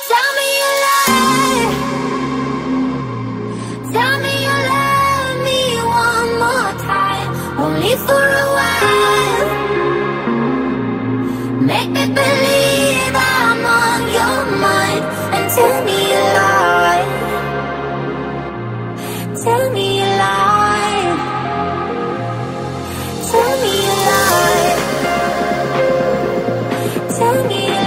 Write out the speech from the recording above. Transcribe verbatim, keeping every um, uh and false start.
Tell me you lie. Tell me you love me one more time, only for a while. Make me believe I'm on your mind, and tell me you lie. Tell me you lie. Tell me you lie. Tell me you lie.